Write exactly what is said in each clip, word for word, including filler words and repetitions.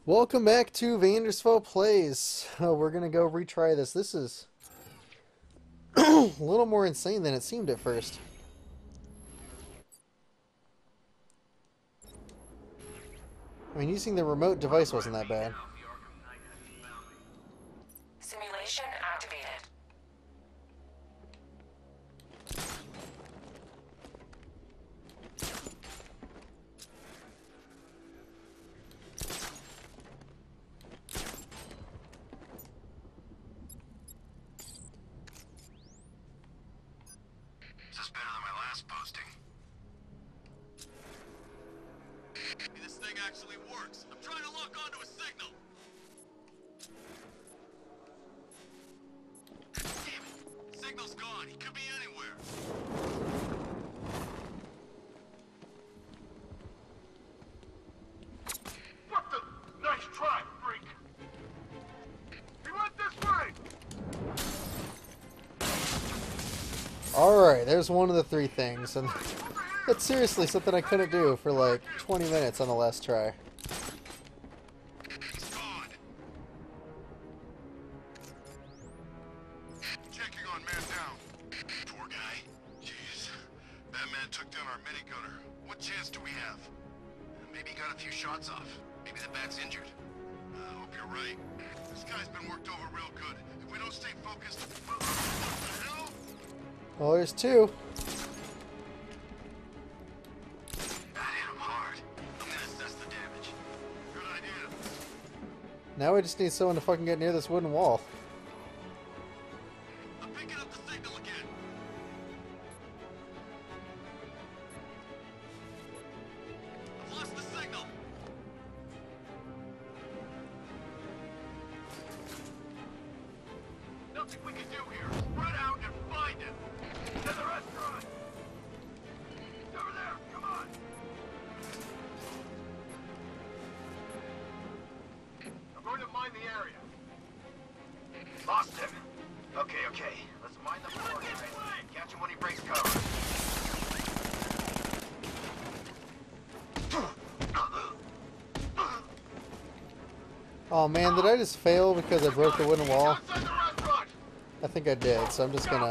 Welcome back to Vandersfall Plays. Oh, we're gonna go retry this. This is a little more insane than it seemed at first. I mean, using the remote device wasn't that bad. Simulation activated. This is better than my last posting. Maybe this thing actually works. I'm trying to lock onto a signal. Damn it. Signal's gone. He could be anywhere. What the? Nice try, freak. He went this way. Alright, there's one of the three things, and that's seriously something I couldn't do for like twenty minutes on the last try. He's gone. Checking on man down. Poor guy. Jeez. Batman took down our minigunner. What chance do we have? Maybe he got a few shots off. Maybe the bat's injured. I hope you're right. This guy's been worked over real good. If we don't stay focused... What the hell? Well, there's two. That hit him hard. I'm gonna assess the damage. Good idea. Now we just need someone to fucking get near this wooden wall. I'm picking up the signal again. I've lost the signal. Nothing we can do here. Spread out and find him. To the restaurant. It's over there. Come on. I'm going to mine the area. Lost him. Okay, okay. Let's mine the floor, guys. Catch him when he breaks cover. Oh man, did I just fail because I broke the wooden wall? Outside the restaurant. I think I did, so I'm just gonna...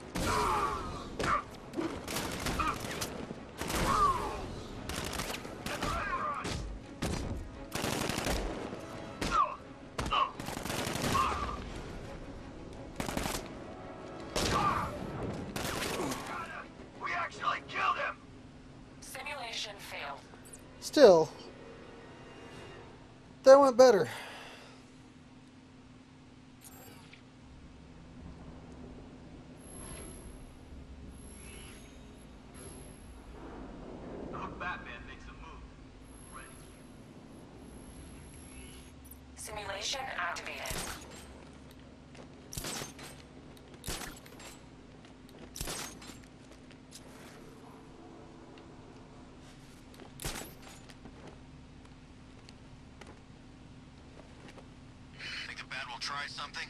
We actually killed him. Simulation failed. Still, that went better. Batman makes a move. Ready. Simulation activated. Think the bat will try something?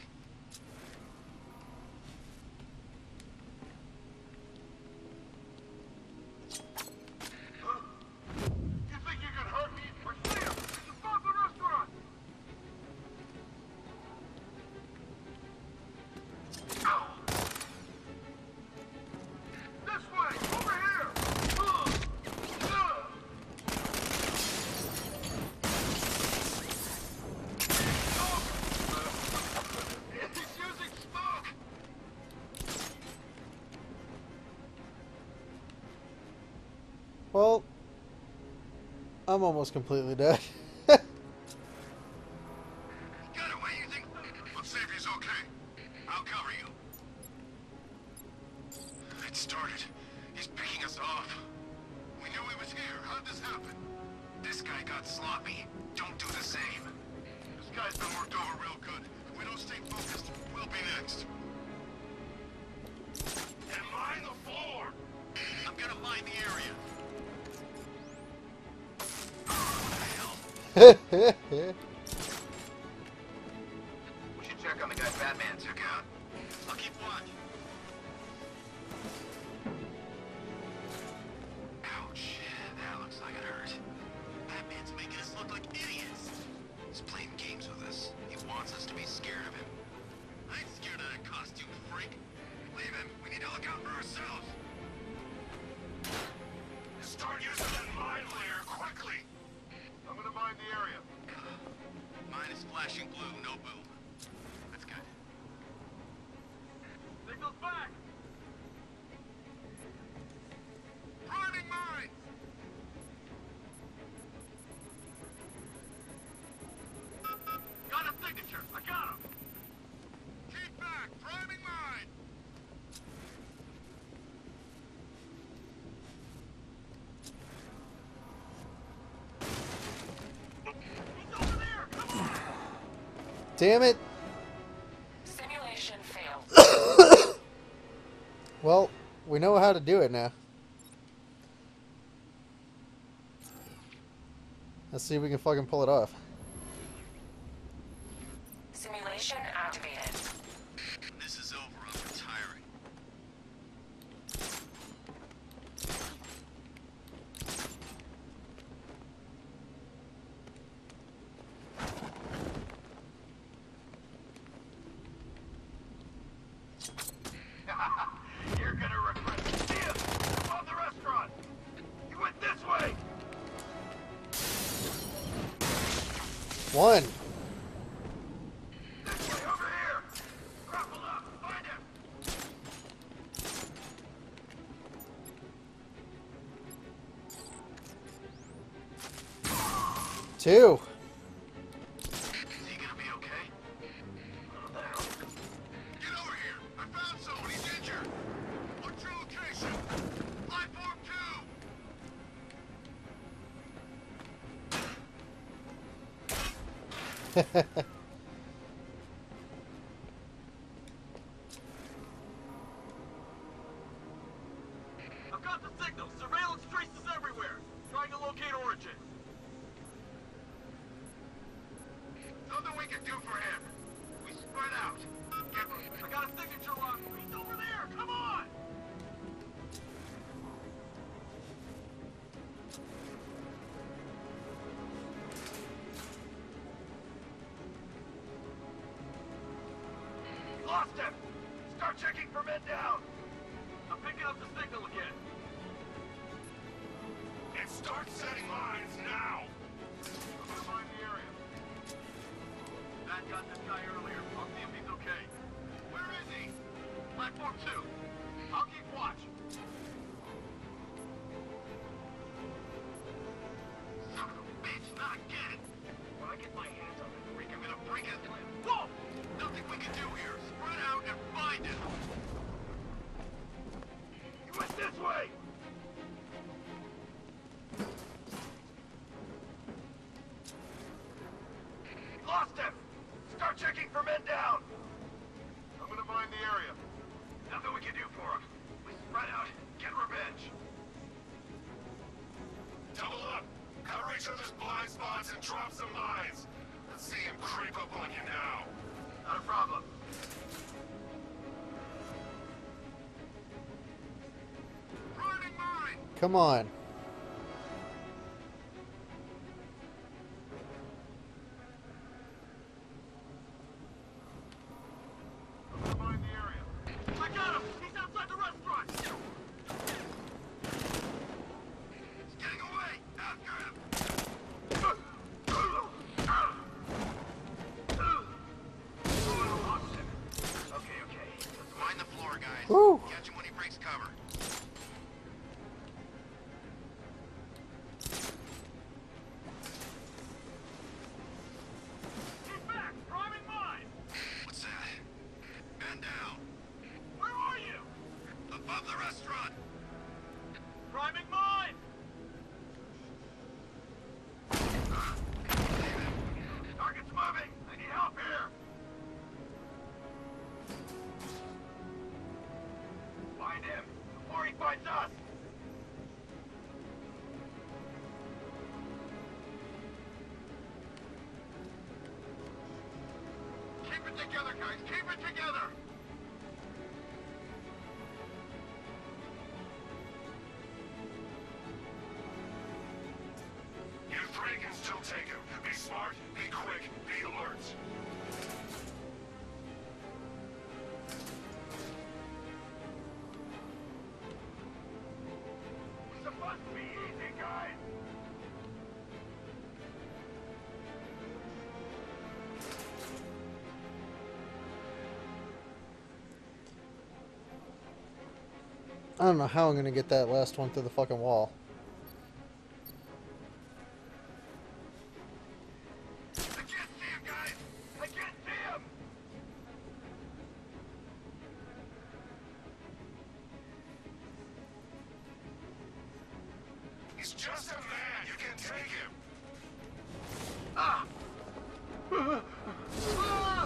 You think you can hurt me? Or see him? It's above the restaurant! Ow! This way! Over here! Ugh! Ugh! He's using smoke! Well, I'm almost completely dead. Get away, you think? Let's see if he's okay. I'll cover you. It started. He's picking us off. We knew he was here. How'd this happen? This guy got sloppy. Don't do the same. This guy's been worked over real good. If we don't stay focused, we'll be next. And mine the floor! I'm gonna mine the area. We should check on the guy Batman took out. I'll keep watch. Ouch. That looks like it hurt. Batman's making us look like idiots. Flashing blue, no boom. That's good. Signal's back! Priming mines! Got a signature! I got him! Keep back! Priming mine! He's over there! Come on! Damn it! Simulation failed. Well, we know how to do it now. Let's see if we can fucking pull it off. Simulation activated. This is over. I'm retiring. You're gonna regret it. See ya! Above the restaurant! You went this way! One. This way, over here! Grapple up! Find him! Two. Is he gonna be okay? Get over here! I found someone! He's injured! What's your location? Platform two! I've got the signal! Surveillance traces everywhere! Trying to locate Origins. Nothing we can do for him. We spread out. Get I got a signature lock! He's over there! Come on! Lost him! Start checking for men down! I'm picking up the signal again. and start setting lines now. I'm gonna find the area. Matt got this guy earlier. I'll see if he's okay. Where is he? Platform two. I'll keep watch. Son of a bitch, not again. When I get my hands on him, I'm gonna break his limb. whoa! Nothing we can do here. Spread out and find him. He went this way! Lost him! Start checking for men down! I'm gonna find the area. Nothing we can do for him. We spread out, get revenge. Double up. Cover each other's blind spots and drop some mines. Let's see him creep up on you now. Not a problem. Priming mine. Come on. I'm gonna find the area. I got him! He's outside the restaurant! He's getting away. After him. Lost him. Okay, okay. Mind the floor, guys. Woo. Catch him when he breaks cover. He's back! Priming mine! What's that? Man down. Where are you? Above the restaurant. Priming mine! Target's moving! I need help here! Find him before he finds us! Keep it together, guys. Keep it together. You three can still take him. Be smart, be quick, be alert. It's supposed to be easy, guys! I don't know how I'm gonna get that last one through the fucking wall. I can't see him, guys! I can't see him! He's just a man. You can take him. Ah! Ah!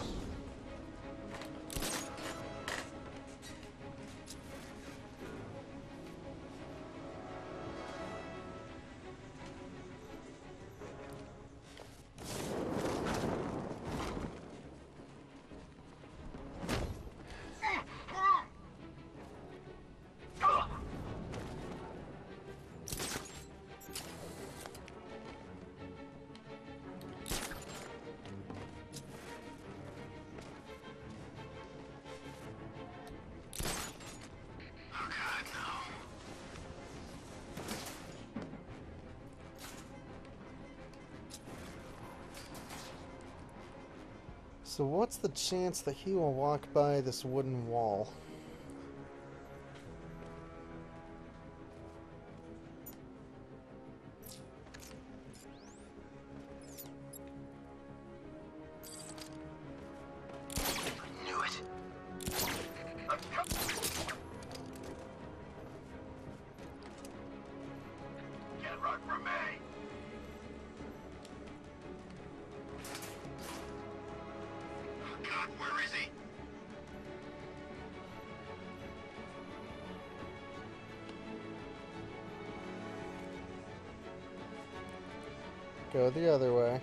Oh God, no. So what's the chance that he will walk by this wooden wall? Knew it. I'm com- Can't run from me! Oh God, where is he? Go the other way.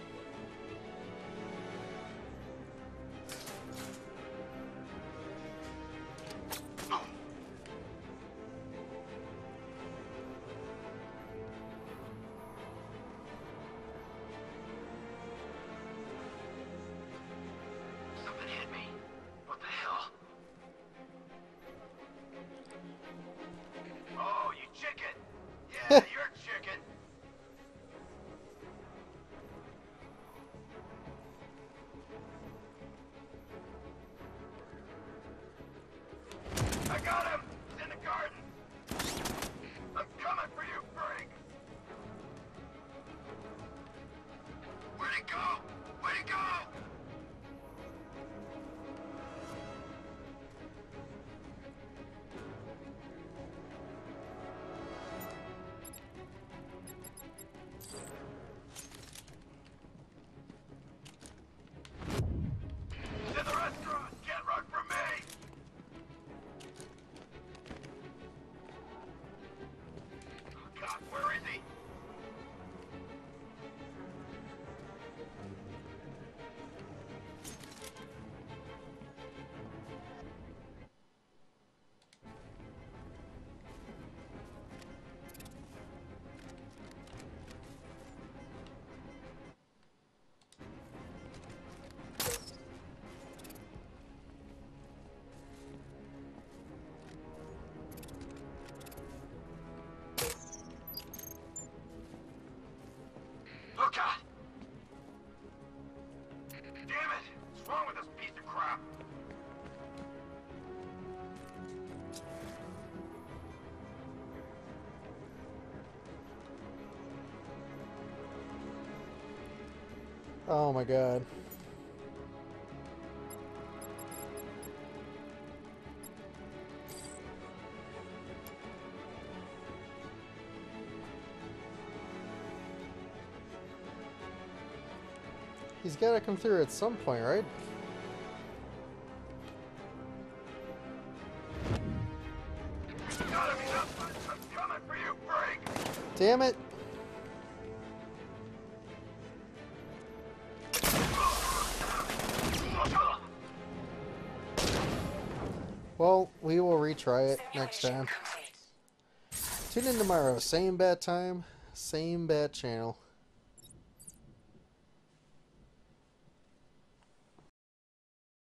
Something hit me. What the hell? Oh, you chicken! Yeah, you're a chicken! I got him! He's in the garden! I'm coming for you, Frank! Where'd he go? Where'd he go? He's in the restaurant! Can't run from me! Oh God, where is he? Oh God! Damn it! What's wrong with this piece of crap? Oh my God. He's got to come through at some point, right? Got him! He's up! I'm coming for you, Frank! Damn it! Well, we will retry it next Simulation time. complete. Tune in tomorrow. Same bad time, same bad channel.